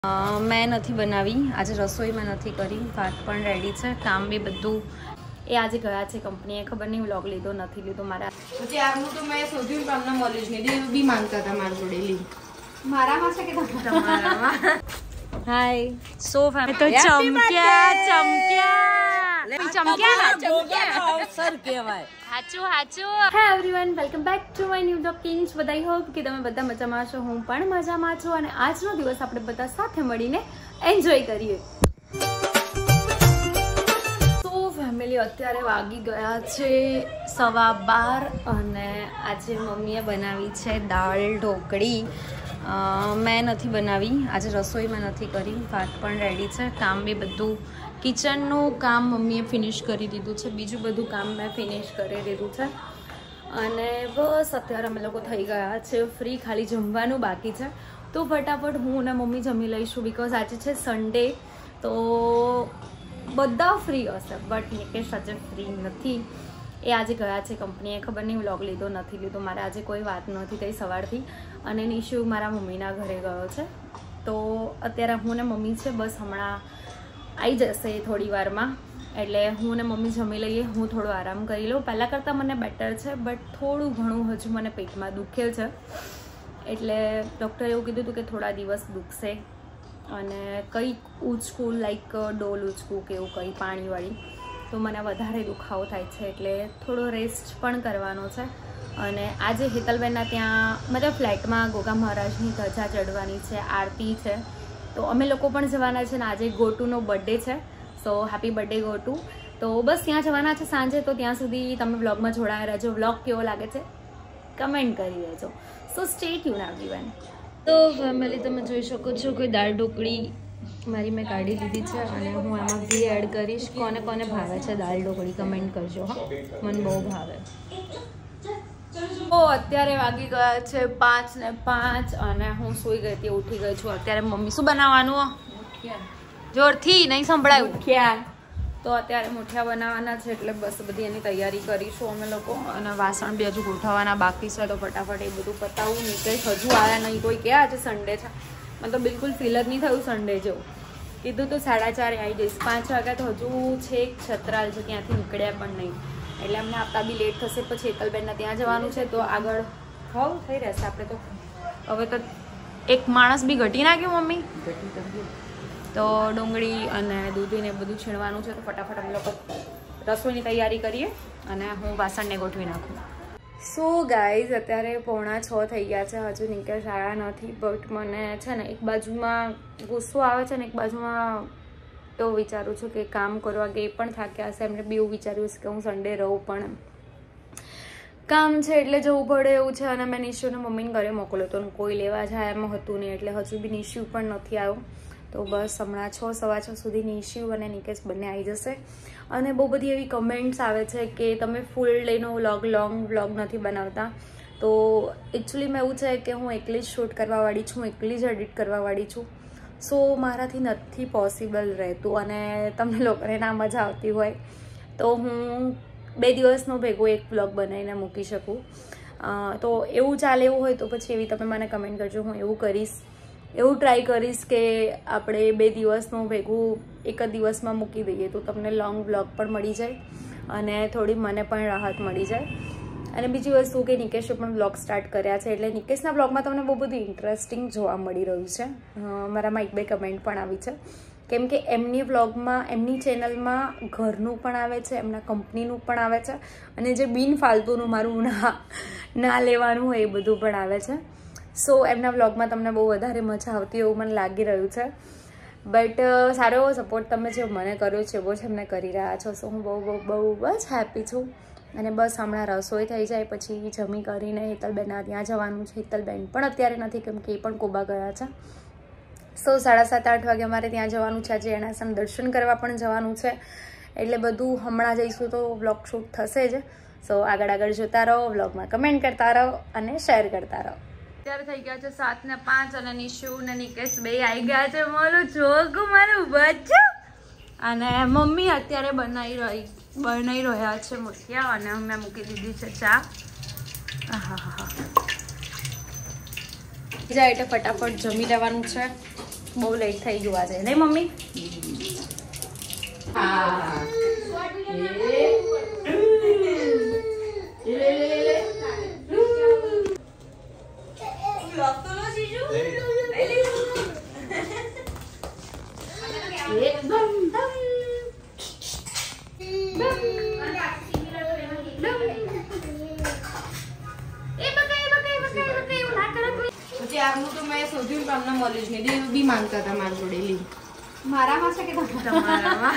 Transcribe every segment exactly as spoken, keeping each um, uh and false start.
मैं नहीं बनावी आज रसोई में नहीं करी भात पण रेडी है काम भी बधु ए आज गया है कंपनी खबर नहीं व्लॉग लीधो नहीं लीधो मारा પછી આરનું તો મેં શોધ્યું પણ અમને મળ્યું જ નહીં દેવ બી માંગતા હતા મારા જોડે લી મારામાં છે કે તમારામાં हाय सो फैमिली तो चमक्या चमक्या चमक्या ना चमक्या સર કહેવાય હાચું હાચું hi everyone welcome back to my new blog કિંગ્સ બધાઈ હોપ કે તમે બધા મજામાં છો હું પણ મજામાં છું અને આજનો દિવસ આપણે બધા સાથે મળીને એન્જોય કરીએ તો ફેમિલી અત્યારે વાગી ગયા છે સવા બાર અને આજે મમ્મીએ બનાવી છે દાળ ઢોકળી मैं नहीं बनावी आज रसोई में नहीं करी भात पण रेडी है काम भी बधु किचन नु काम मम्मीए फिनिश करी दीधुं छे बीजू बधु काम मैं फिनिश करी दीधुं छे अने बस अत्यारे अमे लोको थई गया छे फ्री खाली जमवानुं बाकी छे तो फटाफट हूँ ने मम्मी जमी लईशुं बिकॉज आज छे संडे तो बधा फ्री हशे बट निकेश आज फ्री नथी ए आज गया है कंपनी खबर नहीं व्लॉग लीधो नहीं लीधो मारे आज कोई बात नहीं थी सवारथी अने निशु मारा मम्मीना घरे गयो छे तो अत्यारे हूँ ने मम्मी छे बस हमणां आई जशे थोड़ी वार में एटले हूँ ने मम्मी जमी लईए हूँ थोड़ो आराम करी लऊं पहला करता मने बेटर है बट थोड़ू घणुं हजू मने पेट में दुखे छे एटले डॉक्टरे एवुं कीधुं हतुं के थोड़ा दिवस दुखशे अने कई ऊंचकું लाइक डोल ऊंचकું के एवुं कई पाणीवाળી तो मैंने वधारे दुखावो थाय छे एटले थोड़ो रेस्ट पण करवानो छे अने आजे हेतलबेनना त्यां मतलब फ्लेट में गोगा महाराजनी धजा चढ़वानी छे आरती है तो अमे लोको पण जवाना छे ने आजे गोटूनो बर्थडे है सो हैप्पी बर्थडे गोटू तो बस त्यां जवाना छे सांजे तो त्यां सुधी तमे व्लॉग में जोड़ाया रहेजो व्लॉग केवो लागे छे कमेंट करी देजो सो स्टे ट्यून एवरीवन तो फैमिली तमे जोई शको छो के दाळ ढोकળી मारी मैं काढ़ी दीधी है और हूँ एम घी एड करीश कोने कोने भावे छे दाल ढोकળી कमेंट करजो हाँ मन बहु भावे ओ अत्यारे वागी गया छे पांच ने पांच अने हूँ सुई गई थी उठी गई छूँ अत्यारे मम्मी शुं बनावानुं जोरथी नहीं संभळायुं क्या तो अत्यारे मुठिया बनावाना छे એટલે बस बधी एनी तैयारी करीशुं अमे लोको अने वासण बी हजू गोठवाना बाकी छे तो फटाफट ए बधुं पतावुं निकेश हजू आया नहीं कोई के आज संडे छे मैं तो बिल्कुल फील ज नहीं थयुं संडे जो कीधुं तो साढ़ा चार आई जईश पांच वाग्या तो हजू छेक छत्राल छे त्यांथी निकळ्या पण नहीं एटले अमने आपता बी लेट थशे पछी हेतलबेनना त्यां जवानुं छे तो आगळ हव थई रहेशे आपणे तो हवे तो एक माणस बी घटी नाख्यो मम्मी तो डोंगળી અને દૂધી ને બધું છીણવાનું છે તો ફટાફટ અમે લોકો રસોઈની તૈયારી કરીએ અને હું વાસણને ગોઠવી નાખું सो गाइज अत्यारे पौना छ थई गया है हजू निकेश आया नहीं बट मने छे ने एक बाजू में गुस्सो आवे छे ने एक बाजू में तो विचारूँ छूँ कि काम करवा गई पण थाक्या हशे एमणे बी एवुं विचार्युं हशे कि हूँ संडे रहूँ पण काम छे एटले जवुं पड़े एवुं छे अने मैं निशुने मम्मीने घरे मोकल्यो तो कोई लेवा जाय एम हतुं नहीं एटले हजू बी निशु पण नथी आव्यो तो बस हमणां छ सवा छ सुधी निशु अने निकेश बने आई जशे अने बहु बधी एवी कमेंट्स आवे छे कि तमे फूल डेनो व्लॉग लॉन्ग व्लॉग नथी बनावता तो एक्चुअली में एवुं छे कि हूँ एकली ज शूट करवावाળી छूँ एकली ज एडिट करवावाળી छूँ सो माराथी नथी पॉसिबल रहेतुं अने तमने लोकोने ना मजा आवती होय तो हूँ बे दिवसनो भेगो एक व्लॉग बनावीने मूकी शकूँ तो एवुं चाले एवुं होय तो पछी एवी तमे मने कमेंट करजो हूँ एवुं करीश एवं ट्राय करीश के आपणे बे दिवसनुं भेगुं एक ज दिवसमां मूकी दईए तो तमने लॉन्ग व्लॉग पण मळी जाय अने थोड़ी मने पण राहत मळी जाय अने बीजी वस्तु के निकेशे पण व्लॉग स्टार्ट कर्या छे एटले निकेशना व्लॉगमां तमने बहु बधुं इंटरेस्टिंग जोवा मळी रह्युं छे मारामां एक बे कमेंट पण आवी छे केम के एमनी व्लॉगमां एमनी चेनलमां घरनुं पण आवे छे एमना कंपनीनुं पण आवे छे अने जे बिन फालतूनुं मारुं ना ना लेवानुं होय ए बधुं पण आवे छे सो एमना व्लॉग में तमने बहुत वधारे मजा आवती एवुं मने लागी रह्युं छे बट सारो एवो सपोर्ट तमे जे मने कर्यो छे एवो ज अमने करी रह्या छो सो हूँ बहु बहु बहु ज हैप्पी छूँ अने बस हमणां रसोई थई जाय पछी जमी करीने हेतलबेनना त्यां जवानुं छे हेतलबेन पण अत्यारे नथी केम के ए पण कोबा गया छे सो साढ़ा सात आठ वागे अमारे त्यां जवानुं छे जे एनासन दर्शन करवा पण जवानुं छे एटले बधुं हमणां जईशुं तो व्लॉग शूट थशे ज सो आगळ आगळ जोता रहो व्लॉग में कमेंट करता रहो अने शेर करता रहो અત્યારે થઈ ગયા છે સાત ને પાંચ અને નિશુ ને નિકેશ બે આવી ગયા છે મારું છોકરું મારું બચ્ચું અને મમ્મી અત્યારે બનાવી રહી બનાવી રહ્યા છે મુઠિયા અને મેં મૂકી દીધી છે ચા આહા હા જાય એટલે ફટાફટ જમી લેવાનું છે બહુ લેટ થઈ ગયું આજે નહીં મમ્મી? હા ત્યારનું તો મેં શોધ્યું પણ અમને મળ્યું જ નહીં. દેવ બી માંગતા હતા મારી જોડે લી. મારામાં છે કે તમારામાં?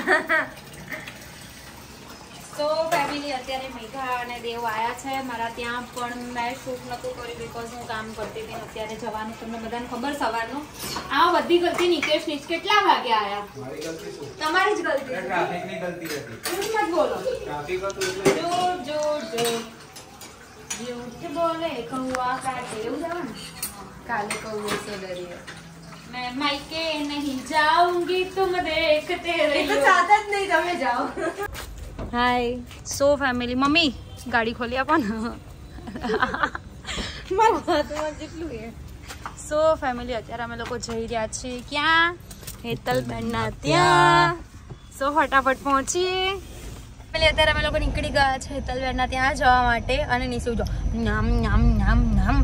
સો ફેમિલી અત્યારે મેઘા અને દેવ આવ્યા છે મારા ત્યાં, પણ મેં શૂટ નહોતું કર્યું બિકોઝ હું કામ કરતી હતી. અત્યારે જવાનું તમને બધાને ખબર સવારનું. આ બધી ગલતી નિકેશ નીચ કેટલા વાગે આવ્યા? તમારી જ ગલતી. ટ્રાફિકની ગલતી હતી. મત બોલો. ટ્રાફિક હતું જોર જોર જોર જૂઠ બોલે કૌવા કાટે એવું જવાનું. કાલે કહું છે દરિયો. मैं मायके नहीं जाऊंगी तुम देखते रहियो. એ તો સાથ જ નહીં, તમે જાઓ. હાય સો ફેમિલી. મમ્મી ગાડી ખોલી આપો ને. મારા હાથમાં જેટલું એ. સો ફેમિલી અત્યારે અમે લોકો જઈ રહ્યા છીએ ક્યાં? હેતલબેનના ત્યાં. સો ફટાફટ પહોંચીએ. ફેમિલી અત્યારે અમે લોકો નીકળી ગયા છે હેતલબેનના ત્યાં જવા માટે. અને નીચે જો નામ નામ નામ નામ.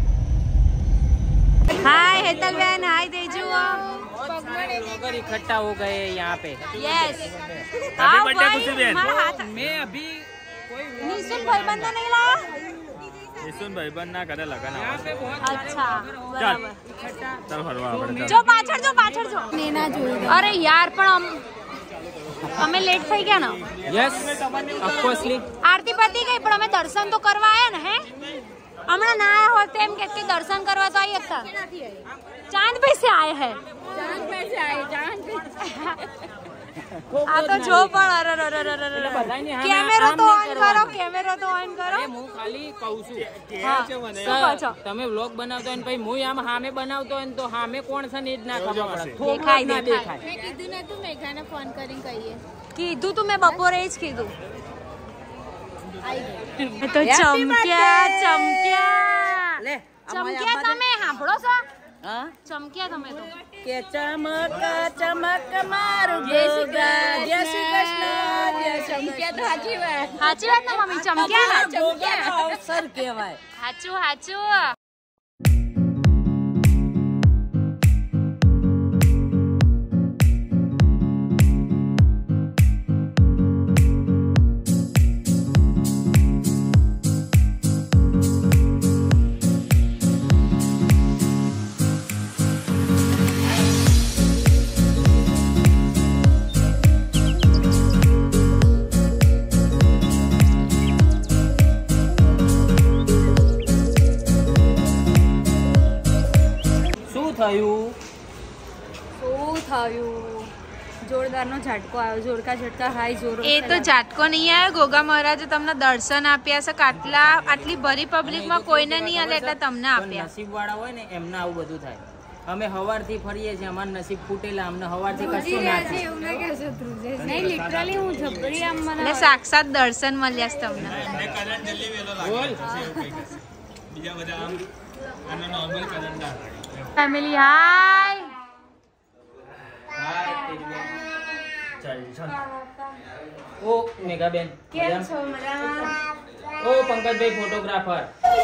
हाय हेतल बहन, हाय तेजू. ब्लॉगर इकट्ठा हो गए यहाँ पे. यस. हैप्पी बर्थडे खुशी बहन. मैं अभी कोई निशुन भाईबंद नहीं लाया? નિશુન ભાઈબંધ ના કરે લગન यहाँ पे बहुत अच्छा बराबर. ચાલ ફરવા આપણે. જો પાછળ જો પાછળ જો. નેના જોઈ. અરે યાર પણ અમ અમે લેટ થઈ ગયા ને. यस ऑफकोर्सली. આરતી પતી ગઈ પણ અમે દર્શન તો કરવા આયા ને. હે હમણાં ના આયા હોત એમ કે દર્શન કરવા તો આવી હતા. ચાંદ पे से आए हैं. ચાંદ पे से आए, चांद पे. આ તો જો પણ અરે અરે અરે અરે કેમેરો તો ઓન કરો, કેમેરો તો ઓન કરો. હું ખાલી કહું છું હા શું કહો છો? તમે વ્લોગ બનાવતો હોય ને પછી હું આમ સામે બનાવતો હોય ને તો સામે કોણ છે ને એ જ ના ખબર પડે. દેખાય ના દેખાય. મેં કીધું ને તું મેઘાને ફોન કરીને કહીએ. કીધું તું મેં બપોરે જ કીધું. તો ચમક્યા ચમક્યા લે ચમક્યા તમે સાંભળો છો? હા ચમક્યા તમે તો. કે ચમક ચમક મારું ગોગા જય શ્રી કૃષ્ણ જય શ્રી ચમક્યા તો સાચી વાત. સાચી વાત ને મમ્મી? ચમક્યા ને? કૃષ્ણ અવસર કહેવાય. સાચું સાચું. થયું શું થયું? જોરદારનો ઝાટકો આવ્યો. જોરકા ઝટકા હાય જોર. એ તો ઝાટકો નહીં આવ્યો. ગોગા મહારાજે તમને દર્શન આપ્યા છે. આટલા આટલી ભરી પબ્લિકમાં કોઈને નહીં આલે એટલે તમને આપ્યા. નસીબ વાળા હોય ને એમને આવું બધું થાય. અમે હવારથી ફરીએ છીએ, અમાર નસીબ ફૂટેલા, અમને હવારથી કશું ના થાય. એવું ના કહેશો ધ્રુજે. નહીં લિટરલી હું જબરી આમ મને સાક્ષાત દર્શન મળ્યા છે તમને. બોલ બીજા બધા આમ આનો નોર્મલ કરંટ ના ફેમિલી હાય. ચાલ ચાલ. ઓ મેઘાબેન કેમ છો? મજામાં? ઓ પંકજભાઈ ફોટોગ્રાફર.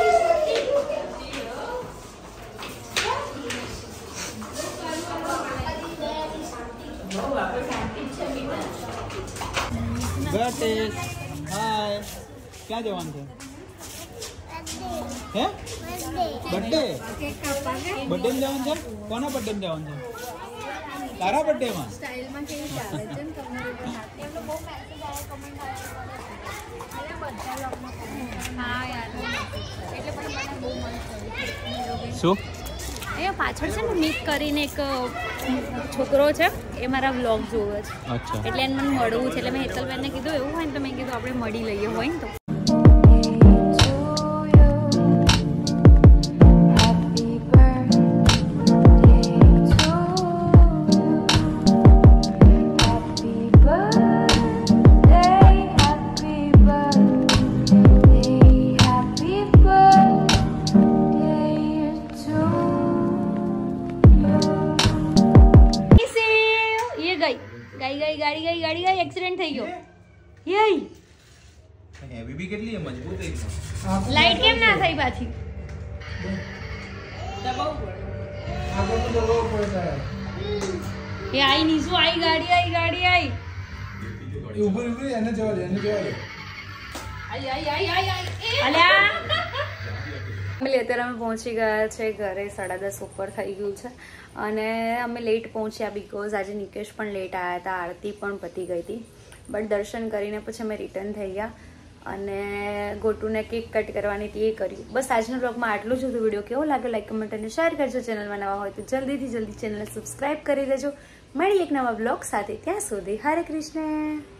હાય ક્યાં જવાનું છે? હે બર્થડે? બર્થડે માં જવાનું છે? કોના બર્થડે માં જવાનું છે? તારા બર્થડે માં? સ્ટાઇલમાં કેવી ચાલે છે ને તમારે? એમનો બહુ મેસેજ આવ્યો, કમેન્ટ આવ્યો. અરે બધા લોગમાં કમેન્ટ. હા યાર એટલે પણ મને બહુ મન થયું. શું અહીંયા પાછળ છે ને મિક કરીને એક છોકરો છે, એ મારા વ્લોગ જોવે છે. અચ્છા. એટલે એને મને મળવું છે. એટલે મેં હેતલબેનને કીધું એવું હોય ને તો મેં કીધું આપણે મળી લઈએ હોય ને તો. આઈ ગઈ ગાડી ગઈ ગાડી ગઈ એક્સિડન્ટ થઈ ગયો યઈ હેવી બી કેટલી મજબૂત થઈ લાઈટ કેમ ના થઈ પાછી એ આઈ નીસુ આઈ ગાડી આઈ ગાડી આઈ ઉપર ઉપર એને જવા દે એને જવા દે આઈ આઈ આઈ આઈ આઈ અલ્યા ફેમિલી અત્યારે અમે પહોંચી ગયા છે ઘરે સાડા દસ ઉપર થઈ ગયું છે અને અમે લેટ પહોંચ્યા બીકોઝ આજે નિકેશ પણ લેટ આવ્યા હતા આરતી પણ પતી ગઈ હતી બટ દર્શન કરીને પછી અમે રિટર્ન થઈ ગયા અને ગોટુને કેક કટ કરવાની હતી એ કર્યું બસ આજના બ્લોગમાં આટલું જ હતું વિડીયો કેવો લાગ્યો લાઈક કમેન્ટ અને શેર કરજો ચેનલમાં નવા હોય તો જલ્દીથી જલ્દી ચેનલને સબસ્ક્રાઈબ કરી દેજો મળી એક નવા બ્લોગ સાથે ત્યાં સુધી હરે કૃષ્ણ